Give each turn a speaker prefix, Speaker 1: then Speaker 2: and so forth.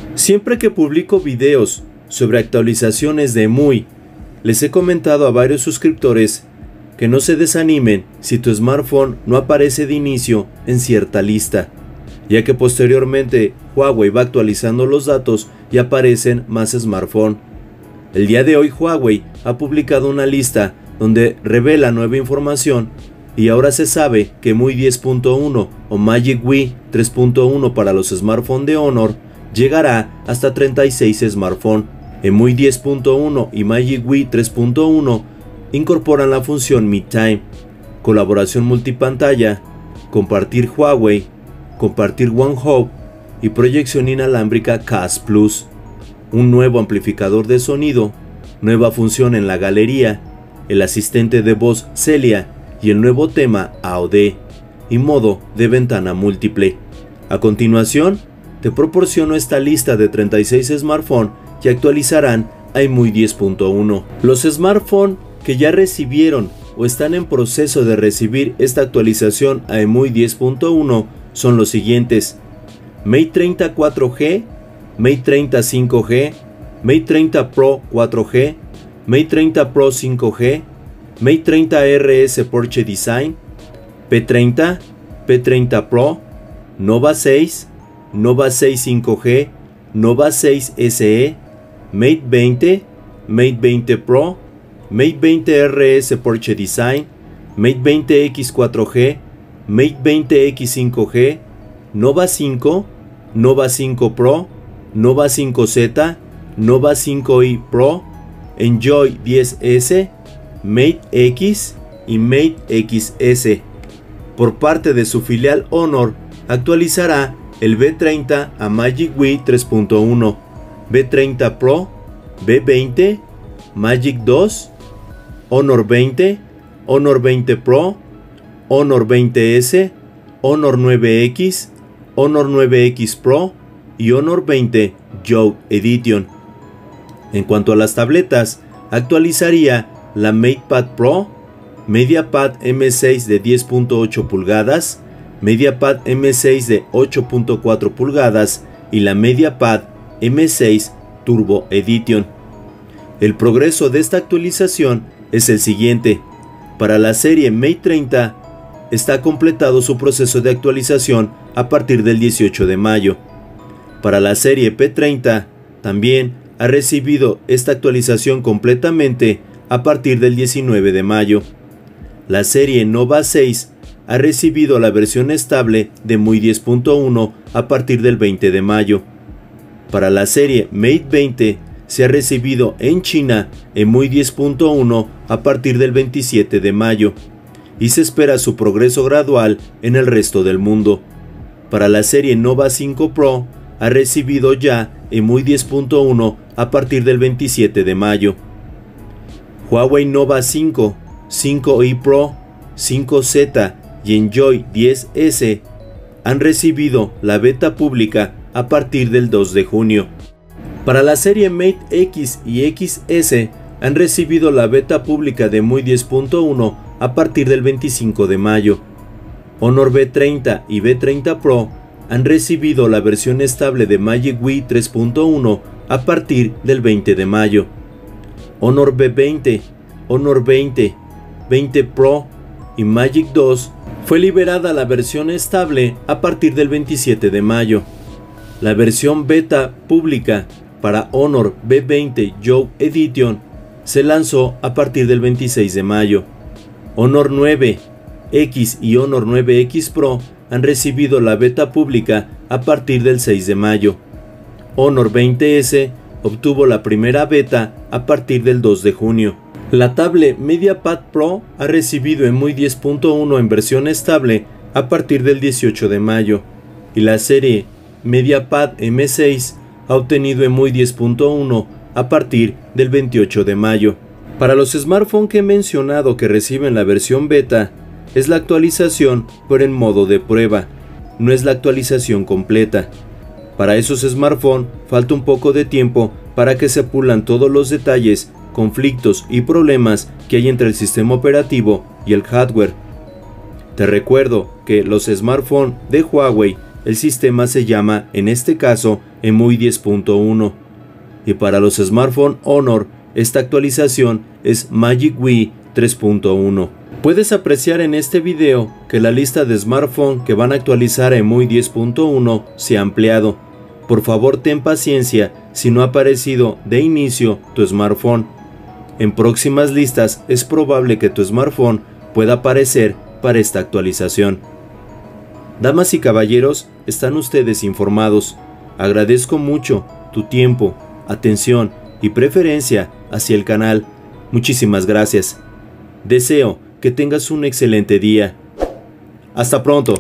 Speaker 1: Siempre que publico videos sobre actualizaciones de EMUI, les he comentado a varios suscriptores que no se desanimen si tu smartphone no aparece de inicio en cierta lista, ya que posteriormente Huawei va actualizando los datos y aparecen más smartphones. El día de hoy Huawei ha publicado una lista donde revela nueva información y ahora se sabe que EMUI 10.1 o Magic WEE 3.1 para los smartphones de Honor llegará hasta 36 smartphones. EMUI 10.1 y Magic WEE 3.1 incorporan la función Meet Time, colaboración multipantalla, compartir Huawei, compartir OneHub y proyección inalámbrica CAS Plus, un nuevo amplificador de sonido, nueva función en la galería, el asistente de voz Celia y el nuevo tema AOD y modo de ventana múltiple. A continuación, te proporciono esta lista de 36 smartphones que actualizarán a EMUI 10.1. Los smartphones que ya recibieron o están en proceso de recibir esta actualización a EMUI 10.1 son los siguientes: Mate 30 4G, Mate 30 5G, Mate 30 Pro 4G, Mate 30 Pro 5G, Mate 30 RS Porsche Design, P30, P30 Pro, Nova 6, Nova 6 5G, Nova 6 SE, Mate 20, Mate 20 Pro, Mate 20 RS Porsche Design, Mate 20X 4G, Mate 20X 5G, Nova 5, Nova 5 Pro, Nova 5Z, Nova 5i Pro, Enjoy 10S, Mate X y Mate XS. Por parte de su filial Honor, actualizará el B30 a Magic WEE 3.1, B30 Pro, B20, Magic 2, Honor 20, Honor 20 Pro, Honor 20S, Honor 9X, Honor 9X Pro y Honor 20 Joe Edition. En cuanto a las tabletas, actualizaría la MatePad Pro, MediaPad M6 de 10.8 pulgadas, MediaPad M6 de 8.4 pulgadas y la MediaPad M6 Turbo Edition. El progreso de esta actualización es el siguiente: para la serie Mate 30 está completado su proceso de actualización a partir del 18 de mayo. Para la serie P30 también ha recibido esta actualización completamente a partir del 19 de mayo. La serie Nova 6 ha recibido la versión estable de EMUI 10.1 a partir del 20 de mayo. Para la serie Mate 20 se ha recibido en China EMUI 10.1 a partir del 27 de mayo y se espera su progreso gradual en el resto del mundo. Para la serie Nova 5 Pro ha recibido ya EMUI 10.1 a partir del 27 de mayo. Huawei Nova 5, 5i Pro, 5Z y Enjoy 10S han recibido la beta pública a partir del 2 de junio. Para la serie Mate X y XS han recibido la beta pública de EMUI 10.1 a partir del 25 de mayo. Honor B30 y B30 Pro han recibido la versión estable de Magic WEE 3.1 a partir del 20 de mayo. Honor B20, Honor 20, 20 Pro y Magic 2 fue liberada la versión estable a partir del 27 de mayo. La versión beta pública para Honor B20 Joe Edition se lanzó a partir del 26 de mayo. Honor 9X y Honor 9X Pro han recibido la beta pública a partir del 6 de mayo. Honor 20S obtuvo la primera beta a partir del 2 de junio. La tablet MediaPad Pro ha recibido EMUI 10.1 en versión estable a partir del 18 de mayo y la serie MediaPad M6 ha obtenido EMUI 10.1 a partir del 28 de mayo. Para los smartphones que he mencionado que reciben la versión beta, es la actualización pero en modo de prueba, no es la actualización completa. Para esos smartphones falta un poco de tiempo para que se pulan todos los detalles, conflictos y problemas que hay entre el sistema operativo y el hardware. Te recuerdo que los smartphones de Huawei, el sistema se llama en este caso EMUI 10.1. Y para los smartphone Honor, esta actualización es MagicWi 3.1. Puedes apreciar en este video que la lista de smartphone que van a actualizar a EMUI 10.1 se ha ampliado. Por favor, ten paciencia si no ha aparecido de inicio tu smartphone. En próximas listas es probable que tu smartphone pueda aparecer para esta actualización. Damas y caballeros, están ustedes informados. Agradezco mucho tu tiempo, atención y preferencia hacia el canal. Muchísimas gracias. Deseo que tengas un excelente día. Hasta pronto.